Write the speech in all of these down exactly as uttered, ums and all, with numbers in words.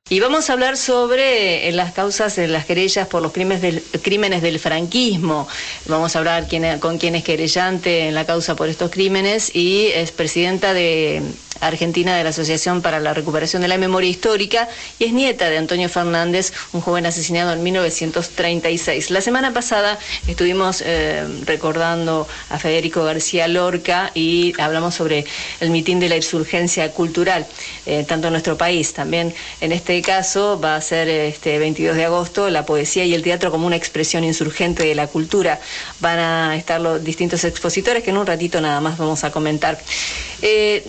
Y vamos a hablar sobre las causas de las querellas por los crímenes del, crímenes del franquismo. Vamos a hablar quién, con quién es querellante en la causa por estos crímenes y es presidenta de Argentina de la Asociación para la Recuperación de la Memoria Histórica y es nieta de Antonio Fernández, un joven asesinado en mil novecientos treinta y seis. La semana pasada estuvimos eh, recordando a Federico García Lorca y hablamos sobre el mitin de la insurgencia cultural, eh, tanto en nuestro país, también en este caso va a ser este veintidós de agosto, la poesía y el teatro como una expresión insurgente de la cultura. Van a estar los distintos expositores que en un ratito nada más vamos a comentar. Eh,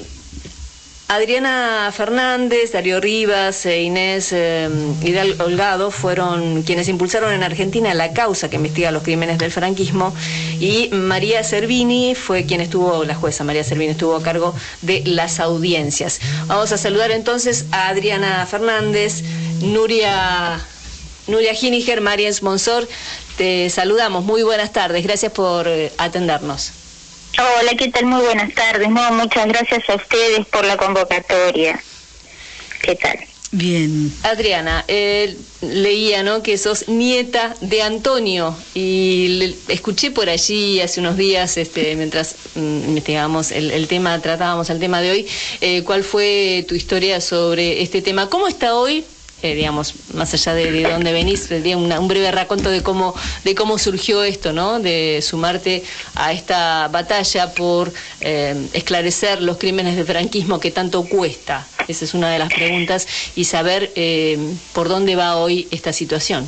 Adriana Fernández, Darío Rivas e Inés eh, Hidalgo Holgado fueron quienes impulsaron en Argentina la causa que investiga los crímenes del franquismo y María Servini fue quien estuvo, la jueza María Servini estuvo a cargo de las audiencias. Vamos a saludar entonces a Adriana Fernández, Nuria, Nuria Gininger, María Sponsor. Te saludamos, muy buenas tardes, gracias por eh, atendernos. Hola, ¿qué tal? Muy buenas tardes. No, muchas gracias a ustedes por la convocatoria. ¿Qué tal? Bien. Adriana, eh, leía, ¿no?, que sos nieta de Antonio y le, escuché por allí hace unos días, este, mientras mm, investigábamos el, el tema, tratábamos el tema de hoy, eh, ¿cuál fue tu historia sobre este tema? ¿Cómo está hoy? Eh, digamos, más allá de, de dónde venís, una, un breve raconto de cómo de cómo surgió esto, ¿no? De sumarte a esta batalla por eh, esclarecer los crímenes del franquismo que tanto cuesta. Esa es una de las preguntas y saber eh, por dónde va hoy esta situación.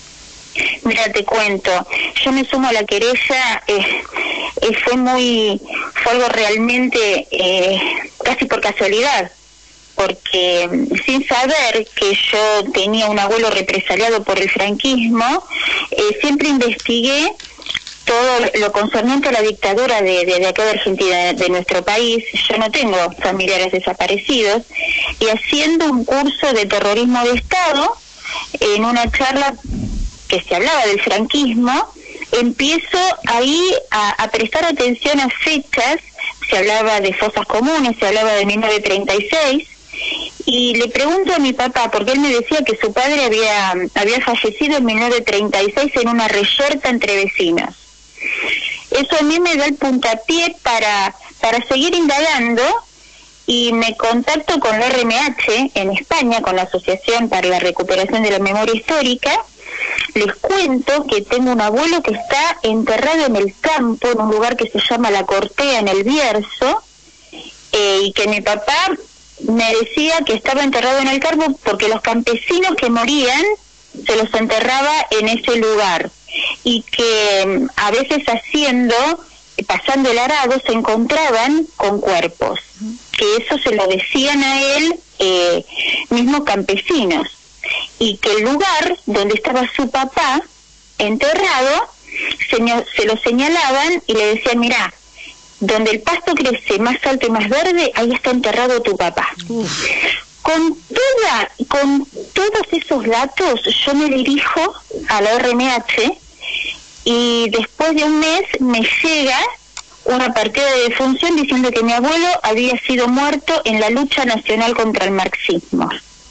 Mira, te cuento, yo me sumo a la querella, eh, eh, fue muy, fue algo realmente eh, casi por casualidad. Porque sin saber que yo tenía un abuelo represaliado por el franquismo, eh, siempre investigué todo lo concerniente a la dictadura de, de, de acá de Argentina, de, de nuestro país. Yo no tengo familiares desaparecidos, y haciendo un curso de terrorismo de Estado, en una charla que se hablaba del franquismo, empiezo ahí a, a prestar atención a fechas. Se hablaba de fosas comunes, se hablaba de mil novecientos treinta y seis, y le pregunto a mi papá, porque él me decía que su padre había había fallecido en mil novecientos treinta y seis en una reyerta entre vecinos. Eso a mí me da el puntapié para, para seguir indagando, y me contacto con la R M H en España, con la Asociación para la Recuperación de la Memoria Histórica. Les cuento que tengo un abuelo que está enterrado en el campo, en un lugar que se llama La Cortea, en el Bierzo, eh, y que mi papá me decía que estaba enterrado en el campo porque los campesinos que morían se los enterraba en ese lugar, y que a veces haciendo, pasando el arado, se encontraban con cuerpos, que eso se lo decían a él eh, mismos campesinos, y que el lugar donde estaba su papá enterrado se, se lo señalaban y le decían: mirá, donde el pasto crece más alto y más verde, ahí está enterrado tu papá. Uf. Con toda, con todos esos datos, yo me dirijo a la R M H, y después de un mes me llega una partida de defunción diciendo que mi abuelo había sido muerto en la lucha nacional contra el marxismo.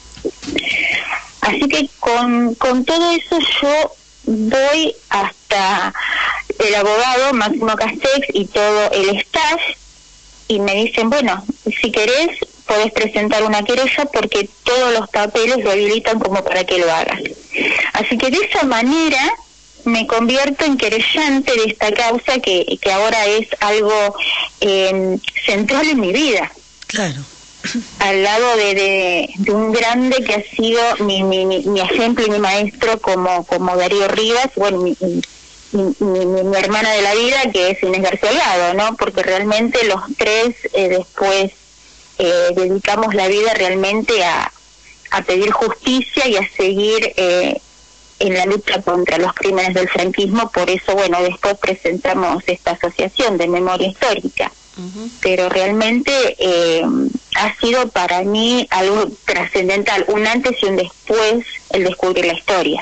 Así que con, con todo eso yo voy hasta el abogado Máximo Castex y todo el staff, y me dicen: bueno, si querés podés presentar una querella porque todos los papeles lo habilitan como para que lo hagas. Así que de esa manera me convierto en querellante de esta causa que, que ahora es algo eh, central en mi vida. Claro. Al lado de, de, de un grande que ha sido mi, mi, mi, mi ejemplo y mi maestro como, como Darío Rivas, bueno, mi, mi, mi, mi, mi hermana de la vida, que es Inés García Holgado, ¿no? Porque realmente los tres eh, después eh, dedicamos la vida realmente a, a pedir justicia y a seguir eh, en la lucha contra los crímenes del franquismo. Por eso, bueno, después presentamos esta asociación de memoria histórica. Uh-huh. Pero realmente eh, ha sido para mí algo trascendental, un antes y un después, el descubrir la historia.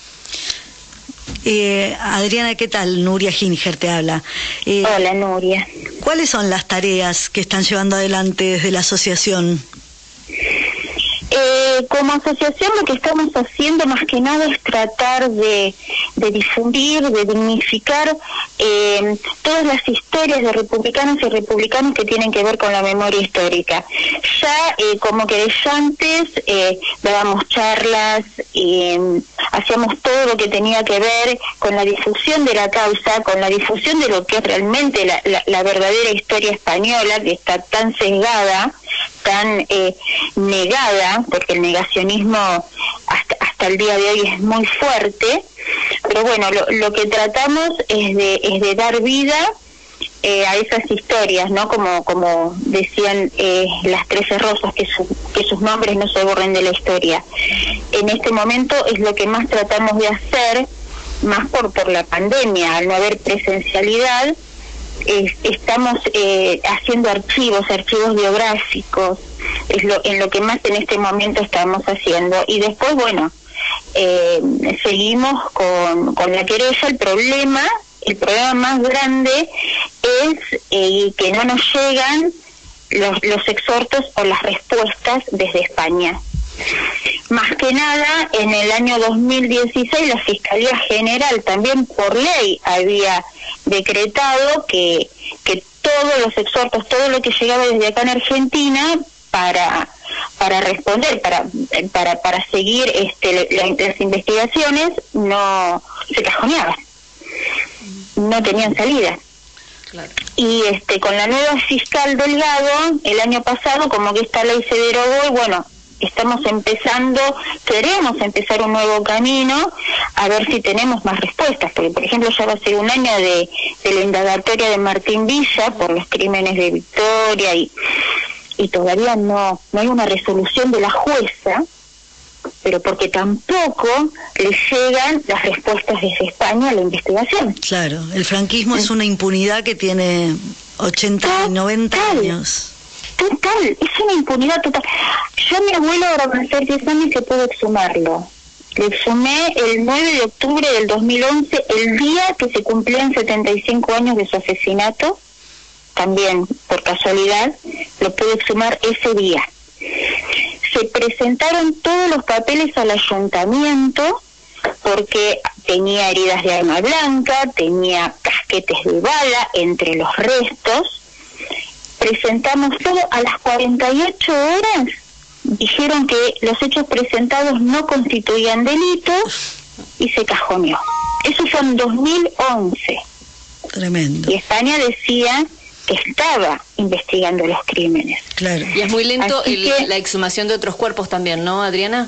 Eh, Adriana, ¿qué tal? Nuria Gininger te habla. Eh, Hola, Nuria. ¿Cuáles son las tareas que están llevando adelante desde la asociación? Eh, eh, como asociación lo que estamos haciendo más que nada es tratar de, de difundir, de dignificar eh, todas las historias de republicanos y republicanos que tienen que ver con la memoria histórica. Ya eh, como querellantes eh, dábamos charlas, eh, hacíamos todo lo que tenía que ver con la difusión de la causa, con la difusión de lo que es realmente la, la, la verdadera historia española, que está tan sesgada, tan eh, negada, porque el negacionismo hasta, hasta el día de hoy es muy fuerte, pero bueno, lo, lo que tratamos es de, es de dar vida eh, a esas historias, ¿no? Como como decían eh, las Trece Rosas, que, su, que sus nombres no se borren de la historia. En este momento es lo que más tratamos de hacer, más por, por la pandemia, al no haber presencialidad. Eh, estamos eh, haciendo archivos, archivos biográficos, es lo, en lo que más en este momento estamos haciendo. Y después, bueno, eh, seguimos con, con la querella. El problema, el problema más grande es eh, que no nos llegan los, los exhortos o las respuestas desde España. Más que nada, en el año dos mil dieciséis la Fiscalía General también por ley había decretado que, que todos los exhortos, todo lo que llegaba desde acá en Argentina para para responder, para para para seguir este la, las investigaciones, no se cajoneaban, no tenían salida. Claro. Y este con la nueva fiscal Delgado, el año pasado, como que esta ley se derogó y bueno, estamos empezando, queremos empezar un nuevo camino, a ver si tenemos más respuestas, porque por ejemplo ya va a ser un año de, de la indagatoria de Martín Villa por los crímenes de Victoria y, y todavía no, no hay una resolución de la jueza, pero porque tampoco le llegan las respuestas desde España a la investigación. Claro, el franquismo ¿sí? es una impunidad que tiene ochenta y noventa años. Total, es una impunidad total. Yo a mi abuelo ahora van a ser diez años que puedo exhumarlo. Lo exhumé el nueve de octubre del dos mil once, el día que se cumplían setenta y cinco años de su asesinato. También, por casualidad, lo pude exhumar ese día. Se presentaron todos los papeles al ayuntamiento porque tenía heridas de arma blanca, tenía casquetes de bala entre los restos. Presentamos todo, a las cuarenta y ocho horas dijeron que los hechos presentados no constituían delito y se cajoneó. Eso fue en dos mil once. Tremendo. Y España decía que estaba investigando los crímenes. Claro. Y es muy lento el, que, la exhumación de otros cuerpos también, ¿no, Adriana?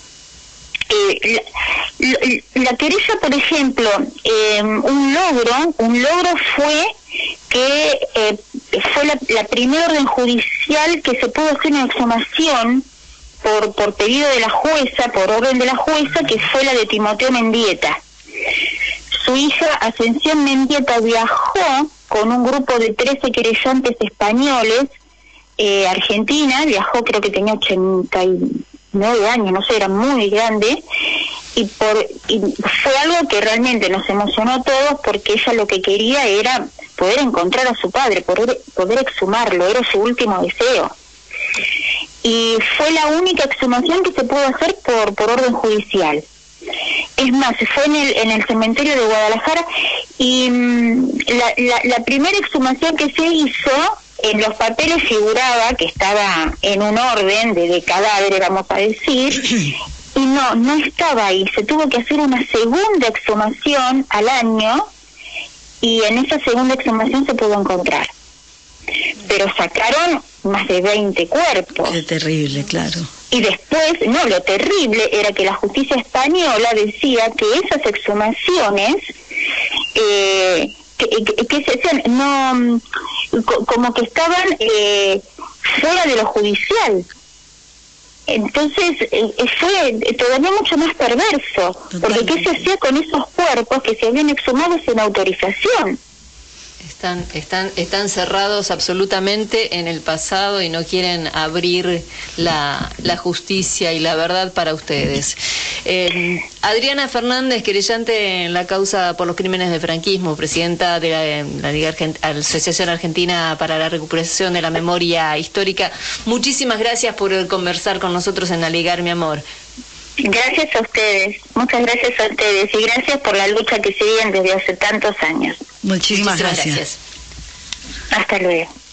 Eh, la, la, la querella, por ejemplo, eh, un logro, un logro fue que eh, fue la, la primera orden judicial que se pudo hacer una exhumación por, por pedido de la jueza, por orden de la jueza, que fue la de Timoteo Mendieta. Su hija Ascensión Mendieta viajó con un grupo de trece querellantes españoles, eh, Argentina, viajó, creo que tenía ochenta y nueve años, no sé, era muy grande, y por y fue algo que realmente nos emocionó a todos, porque ella lo que quería era poder encontrar a su padre, poder, poder exhumarlo, era su último deseo. Y fue la única exhumación que se pudo hacer por, por orden judicial. Es más, se fue en el, en el cementerio de Guadalajara y mmm, la, la, la primera exhumación que se hizo, en los papeles figuraba que estaba en un orden de, de cadáveres, vamos a decir, y no, no estaba ahí. Se tuvo que hacer una segunda exhumación al año y en esa segunda exhumación se pudo encontrar. Pero sacaron más de veinte cuerpos. Qué terrible, claro. Y después, no, lo terrible era que la justicia española decía que esas exhumaciones eh, que, que, que se hacían, no, como que estaban eh, fuera de lo judicial. Entonces eh, fue todavía mucho más perverso. Totalmente. Porque ¿qué se hacía con esos cuerpos que se habían exhumado sin autorización? Están, están, están cerrados absolutamente en el pasado y no quieren abrir la, la justicia y la verdad para ustedes. Eh, Adriana Fernández, querellante en la causa por los crímenes del franquismo, presidenta de la, la Liga Argent- Asociación Argentina para la Recuperación de la Memoria Histórica, muchísimas gracias por conversar con nosotros en Aligar Mi Amor. Gracias a ustedes, muchas gracias a ustedes y gracias por la lucha que siguen desde hace tantos años. Muchísimas, Muchísimas gracias. gracias. Hasta luego.